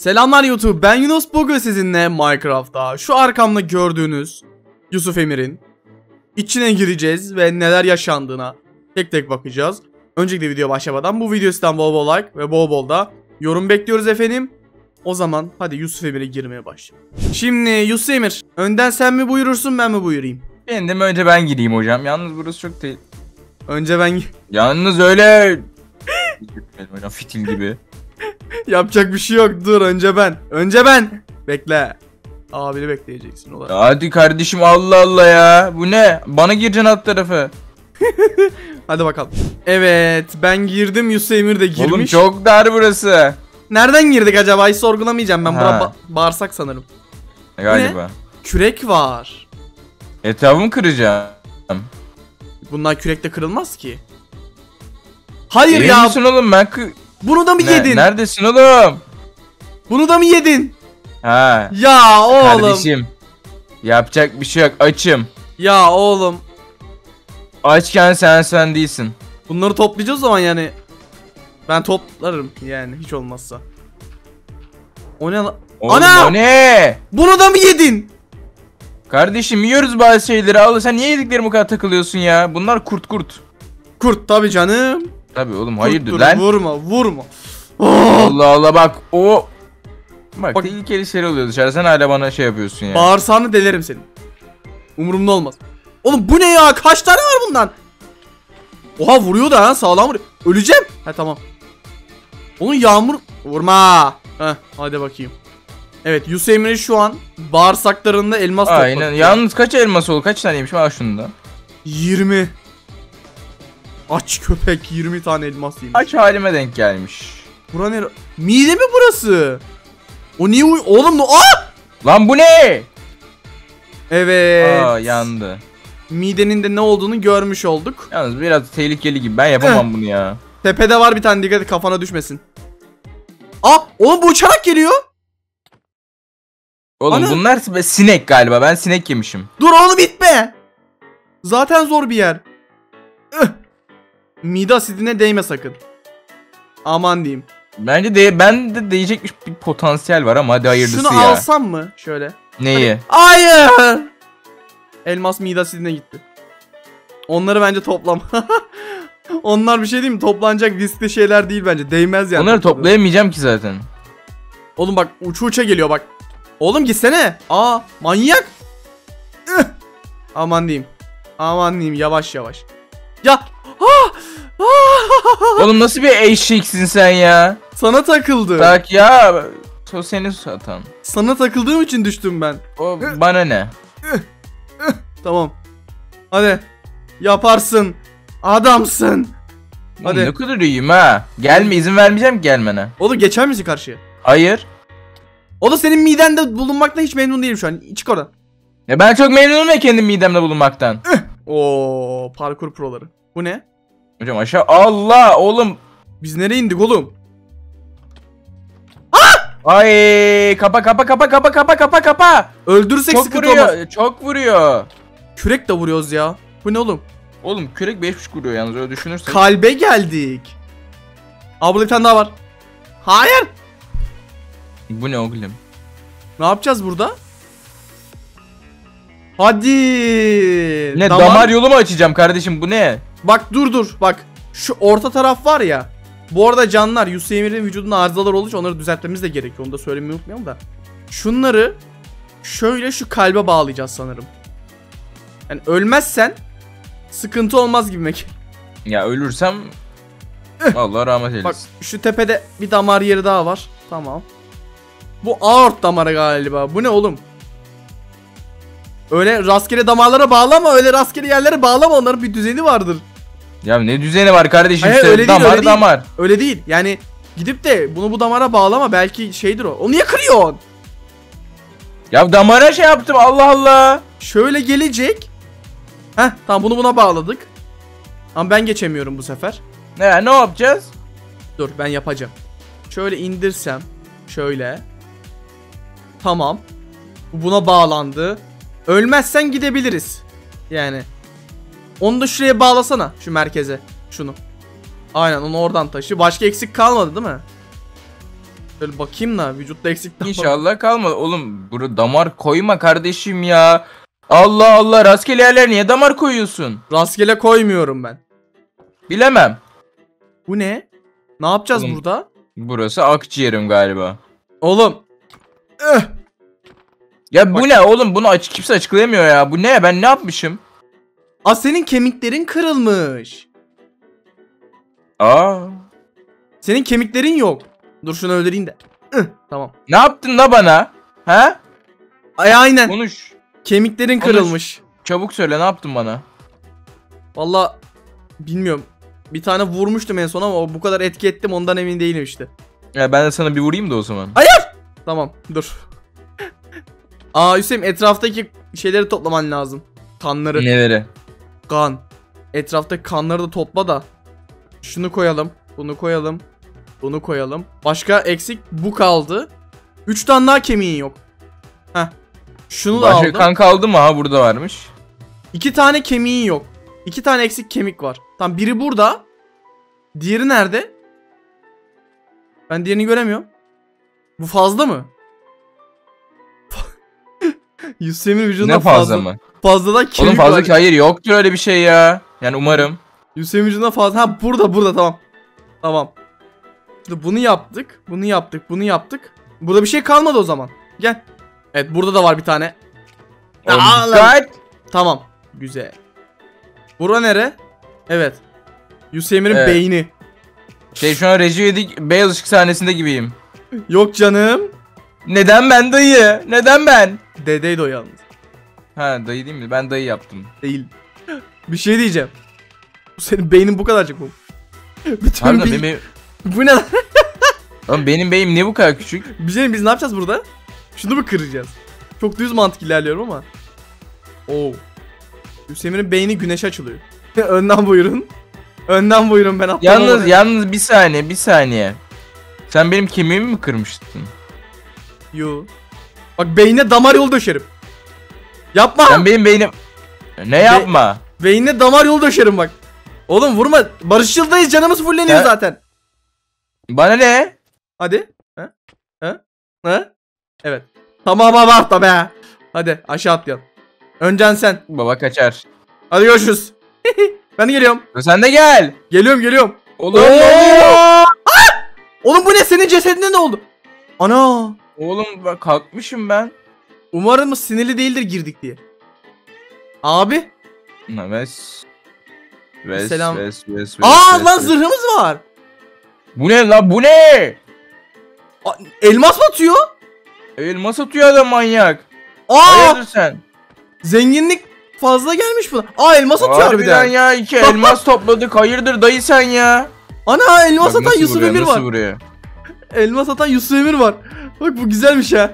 Selamlar YouTube, ben Yunus. Bugün sizinle Minecraft'ta şu arkamda gördüğünüz Yusuf Emir'in içine gireceğiz ve neler yaşandığına tek tek bakacağız. Öncelikle video başlamadan bu videodan bol bol like ve bol bol da yorum bekliyoruz efendim. O zaman hadi Yusuf Emir'e girmeye başlayalım. Şimdi Yusuf Emir, önden sen mi buyurursun ben mi buyurayım? Kendim önce ben gireyim hocam. Yalnız burası çok değil. Önce ben... Yalnız öyle... hocam fitil gibi. Yapacak bir şey yok, dur önce ben. Önce ben. Bekle. Abini bekleyeceksin olarak. Hadi kardeşim, Allah Allah ya. Bu ne? Bana gireceksin alt tarafı. Hadi bakalım. Evet, ben girdim, Yusuf Emir de girmiş. Oğlum çok dar burası. Nereden girdik acaba? Hiç sorgulamayacağım ben. Bura bağırsak sanırım. Galiba. Kürek var. Etrafımı kıracağım. Bunlar kürekte kırılmaz ki. Hayır Emin ya. misin oğlum, ben Bunu da mı yedin? Neredesin oğlum? Bunu da mı yedin? Ha. Ya oğlum. Kardeşim. Yapacak bir şey yok. Açım. Ya oğlum. Açken sen değilsin. Bunları toplayacağız o zaman yani. Ben toplarım yani hiç olmazsa. O ne lan? Oğlum, Ana! o ne? Bunu da mı yedin? Kardeşim yiyoruz bazı şeyleri. Allah, sen niye yediklerime bu kadar takılıyorsun ya? Bunlar kurt. Kurt tabi canım. Tabi oğlum, hayırdır Kurttur, lan? vurma. Allah Allah, bak o. Bak tehlikeli şeyler oluyor dışarı, sen hala bana şey yapıyorsun ya. Bağırsağını delerim senin. Umurumda olmaz. Oğlum bu ne ya? Kaç tane var bundan? Oha, vuruyor da ha, sağlam vuruyor. Öleceğim. Ha tamam. Onun yağmur vurma. Heh, hadi bakayım. Evet, Yusuf Emre şu an bağırsaklarında elmas topladı. Aynen. Yalnız kaç elmas oldu? Kaç taneymiş? Al şunu da. 20. Aç köpek, 20 tane elmas yemiş. Aç halime denk gelmiş. Bura ne? Mide mi burası? O niye oğlum ne? Lan bu ne? Evet. Yandı. Midenin de ne olduğunu görmüş olduk. Yalnız biraz tehlikeli gibi. Ben yapamam bunu ya. Tepede var bir tane, dikkat et kafana düşmesin. Oğlum bu uçarak geliyor. Oğlum bunlar sinek galiba. Ben sinek yemişim. Dur oğlum, itme. Zaten zor bir yer. Mide asidine değme sakın. Aman diyeyim. Bence ben de değecekmiş bir potansiyel var ama hadi hayırlısı Şunu ya. alsam mı? Şöyle. Neyi? Hayır. Elmas mide asidine gitti. Onları bence toplam. Onlar bir şey değil mi? Toplanacak riskli şeyler değil bence. Değmez yani. Onları toplayamayacağım ki zaten. Oğlum bak, uça geliyor bak. Oğlum gitsene. Manyak. Aman diyeyim. Yavaş. Ya. Oğlum nasıl bir eşeksin sen ya? Sana takıldı. Bak ya. O seni satan. Sana takıldığım için düştüm ben. O bana ne? Tamam. Hadi. Yaparsın. Adamsın. Hadi. Ne kadar iyiyim ha. Gelme, izin vermeyeceğim ki gelmene. Oğlum geçer misin karşıya? Hayır. O da senin midende bulunmaktan hiç memnun değilim şu an. Çık oradan. Ya ben çok memnunum ya kendim midemde bulunmaktan. Oo, parkur proları. Bu ne? Hocam aşağı. Allah oğlum. Biz nereye indik oğlum? Ay kapa. Öldürürsek Çok sıkıntı vuruyor. olmaz. Çok vuruyor. Kürek de vuruyoruz ya. Bu ne oğlum? Oğlum kürek 5.5 vuruyor yalnız, öyle düşünürsek. Kalbe geldik. Burada bir tane daha var. Hayır. Bu ne oğlum? Ne yapacağız burada? Hadi. Ne damar yolu mu açacağım kardeşim, bu ne? Bak dur. Bak. Şu orta taraf var ya. Bu arada canlar, Yusuf Emir'in vücudunda arızalar olduğu için onları düzeltmemiz de gerekiyor. Onu da söylemeyi unutmayalım da. Şunları şöyle şu kalbe bağlayacağız sanırım. Yani ölmezsen sıkıntı olmaz gibi. Ya ölürsem Allah rahmet eylesin. Bak şu tepede bir damar yeri daha var. Tamam. Bu aort damarı galiba. Bu ne oğlum? Öyle rastgele damarlara bağlama. Öyle rastgele yerlere bağlama. Onların bir düzeni vardır. Ya ne düzeni var kardeşim? Hayır, öyle değil, öyle damar. değil. Öyle değil. Yani gidip de bunu bu damara bağlama. Belki şeydir o. Onu niye kırıyorsun? Ya damara şey yaptım, Allah Allah. Şöyle gelecek. Tamam, bunu buna bağladık. Ama ben geçemiyorum bu sefer. Ne yapacağız? Dur, ben yapacağım. Şöyle indirsem. Şöyle. Tamam. Bu buna bağlandı. Ölmezsen gidebiliriz. Yani. Onu da şuraya bağlasana. Şu merkeze. Şunu. Aynen, onu oradan taşı. Başka eksik kalmadı değil mi? Şöyle bakayım da vücutta eksik damar. İnşallah kalmadı. Oğlum burada damar koyma kardeşim ya. Allah Allah, rastgele yerler niye damar koyuyorsun? Rastgele koymuyorum ben. Bilemem. Bu ne? Ne yapacağız Oğlum, burada? Burası akciğerim galiba. Oğlum. Ya bu Bak. ne oğlum, bunu kimse açıklayamıyor ya. Bu ne, ben ne yapmışım? Aa, senin kemiklerin kırılmış. Aa. Senin kemiklerin yok. Dur şunu öldüreyim de. Tamam. Ne yaptın da bana? Ha? Ay aynen. Konuş. Kemiklerin Konuş. kırılmış. Çabuk söyle, ne yaptın bana? Valla bilmiyorum. Bir tane vurmuştum en son ama bu kadar etki ettim ondan emin değilim işte. Ya ben de sana bir vurayım da o zaman. Tamam dur. Aa Hüseyin, etraftaki şeyleri toplaman lazım. Kanları. Neleri? Kan. Etraftaki kanları da topla da. Şunu koyalım. Bunu koyalım. Bunu koyalım. Başka eksik bu kaldı. 3 tane daha kemiğin yok. Heh. Şunu da Başka aldım. kan kaldı mı? Ha, burada varmış. 2 tane kemiğin yok. 2 tane eksik kemik var. Tamam, biri burada. Diğeri nerede? Ben diğerini göremiyorum. Bu fazla mı? Yusuf'un vücudunda Ne fazla mı? Fazladan kemik Oğlum fazla var. ki, hayır yoktur öyle bir şey ya. Yani umarım. Yusuf'un vücudunda fazla. Ha burada tamam. Tamam. Şimdi bunu yaptık. Bunu yaptık. Bunu yaptık. Burada bir şey kalmadı o zaman. Gel. Evet, burada da var bir tane. Oğlum Aa, dikkat. Tamam. Güzel. Bura nere? Evet. Yusuf'un Evet. beyni. Şu an Recep İvedik Beyaz Işık sahnesinde gibiyim. Yok canım. Neden ben dayı? Neden ben? Dedeydi o yalnız. Ha, dayı değil mi? Ben dayı yaptım. Değil. Bir şey diyeceğim. Bu senin beynin bu kadarcık mı? Bütün Harbiden bil- Bu ne lan? Oğlum benim beyim niye bu kadar küçük? Bir şey, biz ne yapacağız burada? Şunu mu kıracağız? Çok düz mantık ilerliyorum ama. Oo. Hüseyin'in beyni güneşe açılıyor. Önden buyurun. Önden buyurun, ben atlamam. Yalnız bir saniye. Sen benim kemiğimi mi kırmıştın? Yo. Bak, beynine damar yolu döşerim. Yapma. Sen benim beynim... Ne yapma? Beynine damar yolu döşerim bak. Oğlum vurma. Barışçıldayız, canımız fulleniyor He? zaten. Bana ne? Hadi. Ha? Ha? Ha? Evet. Tamam abartma be. Hadi aşağı atlayalım. Öncen sen. Baba kaçar. Hadi görüşürüz. Ben de geliyorum. Sen de gel. Geliyorum. Oğlum Oo! ne oluyor? Oğlum bu ne? Senin cesedinde ne oldu? Ana. Oğlum bak, kalkmışım ben. Umarım sinirli değildir girdik diye. Abi. Ves. Selam. Ves. Aa lan, zırhımız var. Bu ne lan, bu ne? Elmas mı atıyor? Elmas atıyor adam, manyak. Aa, Hayırdır sen? zenginlik fazla gelmiş buna. Aa, elmas atıyor Harbiden harbiden. ya, 2 elmas topladık. Hayırdır dayı sen ya? Ana, elmas Bak atan nasıl Yusuf vuruyor, Emir nasıl var. vuruyor? Elmas atan Yusuf Emir var. Bak bu güzelmiş ha.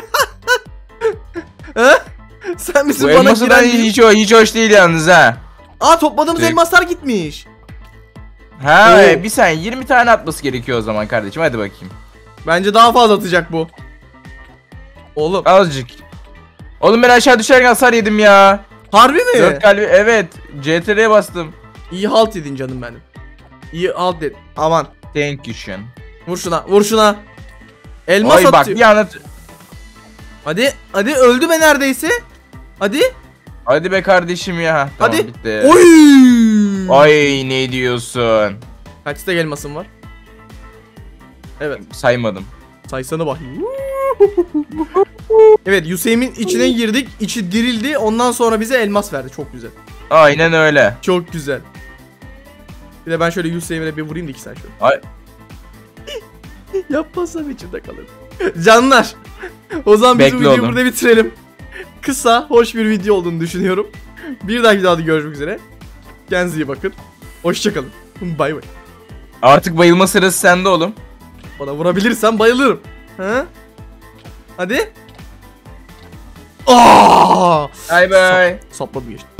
He? Sen misin Bu bana elması da giren değil? hiç hoş değil yalnız ha. Aa, topladığımız Direkt- elmaslar gitmiş. Ha, Oo. bir saniye, 20 tane atması gerekiyor o zaman kardeşim, hadi bakayım. Bence daha fazla atacak bu. Oğlum. Azıcık. Oğlum ben aşağı düşerken hasar yedim ya. Harbi mi? 4 kalbi, evet. CTR'ye bastım. İyi halt edin canım benim. İyi halt et. Aman. Thank you Shen. Vur şuna. Elmas Oy bak, atıyor. bir anlat. Hadi öldü be neredeyse. Hadi. Hadi be kardeşim ya. Tamam, Hadi. bitti. Oy. Ay ne diyorsun? Kaç tek elmasın var? Evet. Saymadım. Saysana bakayım. Evet, Hüseyin'in içine girdik. İçi dirildi. Ondan sonra bize elmas verdi. Çok güzel. Aynen öyle. Çok güzel. Bir de ben şöyle Hüseyin'e bir vurayım da 2 saniye şöyle. Ay. Yapmazsam içimde kalır. Canlar. O zaman biz bu Bekle videoyu oğlum. burada bitirelim. Kısa, hoş bir video olduğunu düşünüyorum. Bir dahaki videoda görüşmek üzere. Kendinize iyi bakın. Hoşçakalın. Bay bay. Artık bayılma sırası sende oğlum. Bana vurabilirsen bayılırım. Ha? Hadi. Aa! Bye bye. Sapladım geçti.